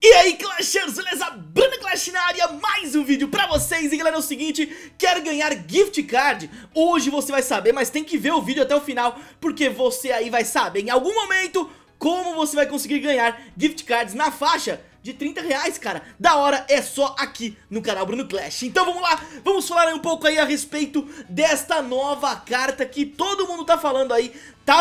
E aí, Clashers, beleza? Bruno Clash na área, mais um vídeo pra vocês. E galera, é o seguinte, quer ganhar gift card? Hoje você vai saber, mas tem que ver o vídeo até o final, porque você aí vai saber em algum momento como você vai conseguir ganhar gift cards na faixa de R$30, cara. Da hora, é só aqui no canal Bruno Clash. Então vamos lá, vamos falar um pouco aí a respeito desta nova carta que todo mundo tá falando aí,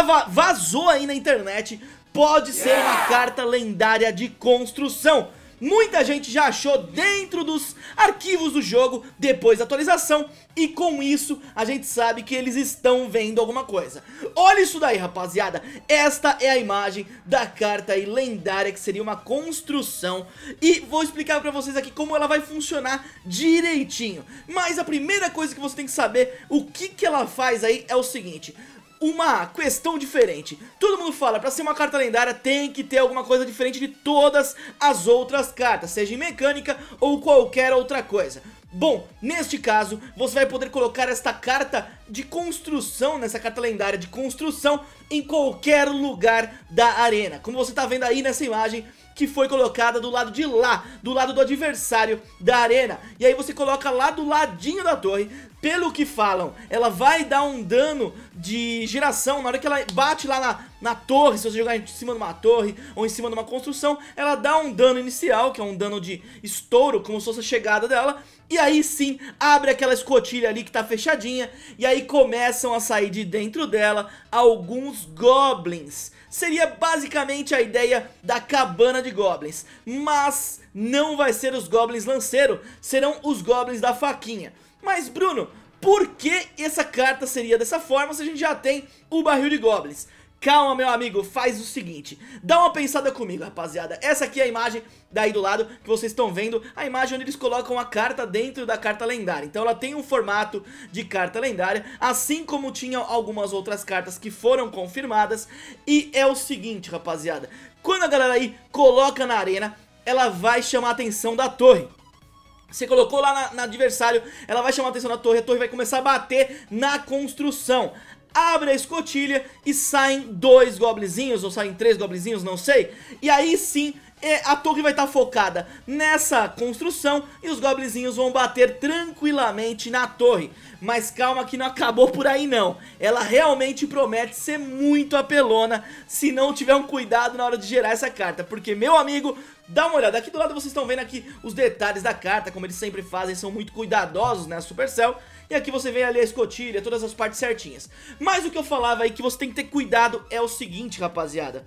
vazou aí na internet. Pode ser uma carta lendária de construção. Muita gente já achou dentro dos arquivos do jogo depois da atualização, e com isso a gente sabe que eles estão vendo alguma coisa. Olha isso daí, rapaziada. Esta é a imagem da carta aí lendária, que seria uma construção, e vou explicar pra vocês aqui como ela vai funcionar direitinho. Mas a primeira coisa que você tem que saber, o que ela faz aí, é o seguinte: uma questão diferente. Todo mundo fala, pra ser uma carta lendária tem que ter alguma coisa diferente de todas as outras cartas, seja em mecânica ou qualquer outra coisa. Bom, neste caso, você vai poder colocar esta carta de construção, nessa carta lendária de construção, em qualquer lugar da arena. Como você tá vendo aí nessa imagem, que foi colocada do lado de lá, do lado do adversário da arena. E aí você coloca lá do ladinho da torre. Pelo que falam, ela vai dar um dano de geração na hora que ela bate lá na torre. Se você jogar em cima de uma torre ou em cima de uma construção, ela dá um dano inicial, que é um dano de estouro, como se fosse a chegada dela. E aí sim, abre aquela escotilha ali que tá fechadinha, e aí começam a sair de dentro dela alguns goblins. Seria basicamente a ideia da cabana de goblins, mas não vai ser os goblins lanceiro, serão os goblins da faquinha. Mas Bruno, por que essa carta seria dessa forma se a gente já tem o barril de goblins? Calma, meu amigo, faz o seguinte, dá uma pensada comigo, rapaziada. Essa aqui é a imagem daí do lado que vocês estão vendo, a imagem onde eles colocam a carta dentro da carta lendária. Então ela tem um formato de carta lendária, assim como tinha algumas outras cartas que foram confirmadas. E é o seguinte, rapaziada, quando a galera aí coloca na arena, ela vai chamar a atenção da torre. Você colocou lá no adversário, ela vai chamar a atenção da torre, a torre vai começar a bater na construção. Abre a escotilha e saem 2 goblinzinhos, ou saem 3 goblinzinhos, não sei. E aí sim, a torre vai estar focada nessa construção e os goblinzinhos vão bater tranquilamente na torre. Mas calma que não acabou por aí não. Ela realmente promete ser muito apelona se não tiver um cuidado na hora de gerar essa carta. Porque, meu amigo, dá uma olhada. Aqui do lado vocês estão vendo aqui os detalhes da carta, como eles sempre fazem, são muito cuidadosos, né, Supercell. E aqui você vê ali a escotilha, todas as partes certinhas. Mas o que eu falava aí que você tem que ter cuidado é o seguinte, rapaziada.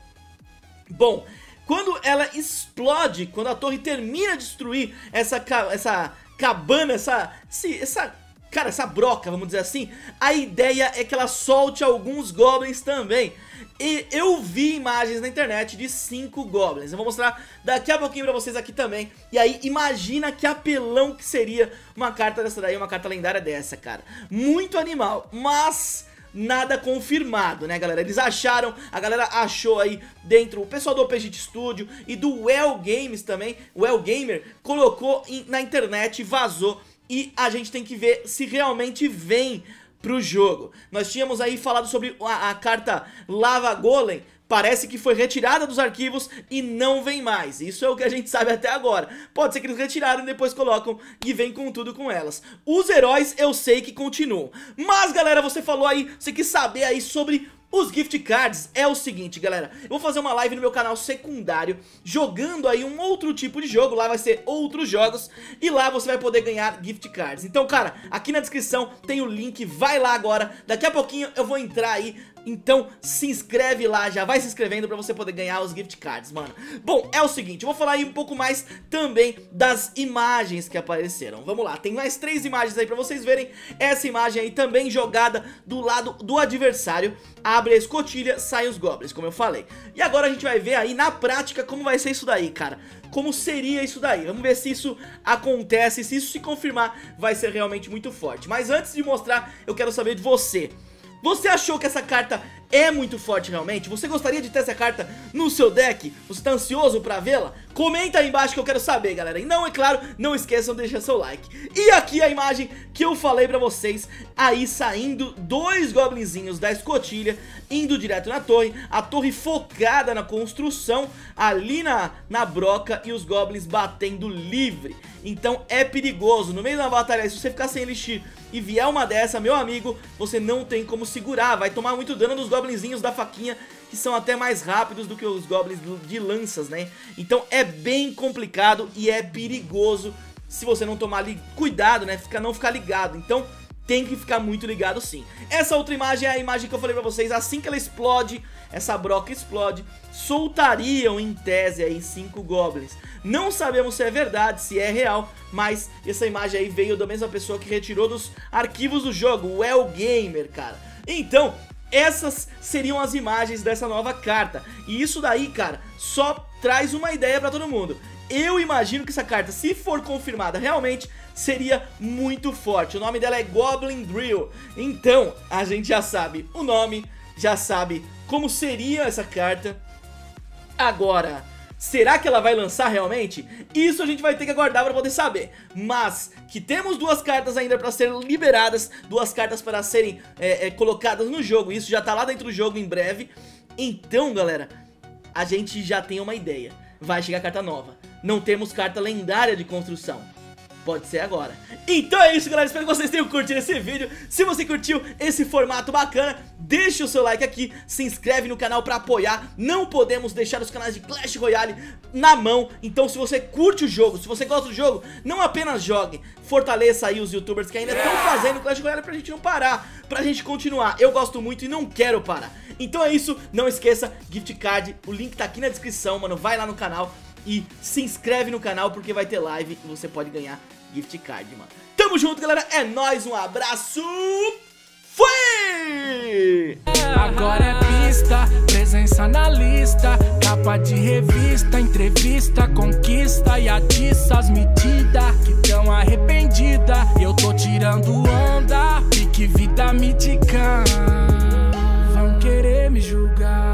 Bom, quando ela explode, quando a torre termina de destruir essa cabana, essa broca, vamos dizer assim, a ideia é que ela solte alguns goblins também. E eu vi imagens na internet de 5 goblins. Eu vou mostrar daqui a pouquinho pra vocês aqui também. E aí imagina que apelão que seria uma carta dessa daí, uma carta lendária dessa, cara. Muito animal, mas nada confirmado, né, galera? Eles acharam, a galera achou aí dentro, o pessoal do OPGT Studio e do Well Games também, o Well Gamer colocou na internet, vazou. E a gente tem que ver se realmente vem pro jogo. Nós tínhamos aí falado sobre a carta Lava Golem. Parece que foi retirada dos arquivos e não vem mais. Isso é o que a gente sabe até agora. Pode ser que eles retiraram e depois colocam e vem com tudo com elas. Os heróis eu sei que continuam. Mas galera, você falou aí, você quis saber aí sobre os gift cards. É o seguinte, galera, eu vou fazer uma live no meu canal secundário jogando aí um outro tipo de jogo. Lá vai ser outros jogos e lá você vai poder ganhar gift cards. Então, cara, aqui na descrição tem o link, vai lá agora. Daqui a pouquinho eu vou entrar aí. Então se inscreve lá, já vai se inscrevendo pra você poder ganhar os gift cards, mano. Bom, é o seguinte, eu vou falar aí um pouco mais também das imagens que apareceram. Vamos lá, tem mais 3 imagens aí pra vocês verem. Essa imagem aí também jogada do lado do adversário. Abre a escotilha, sai os goblins, como eu falei. E agora a gente vai ver aí na prática como vai ser isso daí, cara. Como seria isso daí, vamos ver se isso acontece. Se isso se confirmar, vai ser realmente muito forte. Mas antes de mostrar, eu quero saber de você. Você achou que essa carta é muito forte realmente? Você gostaria de ter essa carta no seu deck? Você tá ansioso pra vê-la? Comenta aí embaixo que eu quero saber, galera. E não, é claro, não esqueçam de deixar seu like. E aqui a imagem que eu falei pra vocês, aí saindo 2 goblinzinhos da escotilha, indo direto na torre, a torre focada na construção, ali na broca, e os goblins batendo livre. Então é perigoso, no meio da batalha, se você ficar sem elixir e vier uma dessa, meu amigo, você não tem como segurar, vai tomar muito dano dos goblinzinhos da faquinha, que são até mais rápidos do que os goblins de lanças, né? Então é bem complicado e é perigoso se você não tomar cuidado, né? Não ficar ligado. Então tem que ficar muito ligado sim. Essa outra imagem é a imagem que eu falei pra vocês. Assim que ela explode, essa broca explode, soltariam em tese aí 5 goblins. Não sabemos se é verdade, se é real, mas essa imagem aí veio da mesma pessoa que retirou dos arquivos do jogo, o El Gamer, cara. Então, essas seriam as imagens dessa nova carta. E isso daí, cara, só traz uma ideia pra todo mundo. Eu imagino que essa carta, se for confirmada realmente, seria muito forte. O nome dela é Goblin Drill. Então, a gente já sabe o nome, já sabe como seria essa carta. Agora, será que ela vai lançar realmente? Isso a gente vai ter que aguardar para poder saber. Mas que temos 2 cartas ainda para serem liberadas, 2 cartas para serem colocadas no jogo. Isso já tá lá dentro do jogo em breve. Então, galera, a gente já tem uma ideia. Vai chegar carta nova. Não temos carta lendária de construção. Pode ser agora. Então é isso, galera, espero que vocês tenham curtido esse vídeo. Se você curtiu esse formato bacana, deixa o seu like aqui, se inscreve no canal pra apoiar. Não podemos deixar os canais de Clash Royale na mão. Então se você curte o jogo, se você gosta do jogo, não apenas jogue, fortaleça aí os youtubers que ainda estão fazendo Clash Royale pra gente não parar, pra gente continuar. Eu gosto muito e não quero parar. Então é isso, não esqueça, gift card, o link tá aqui na descrição, mano. Vai lá no canal e se inscreve no canal porque vai ter live e você pode ganhar gift card, mano. Tamo junto, galera, é nóis, um abraço, fui! Agora é pista, presença na lista, capa de revista, entrevista, conquista e atiça as medidas que tão arrependida. Eu tô tirando onda, pique vida mítica, vão querer me julgar.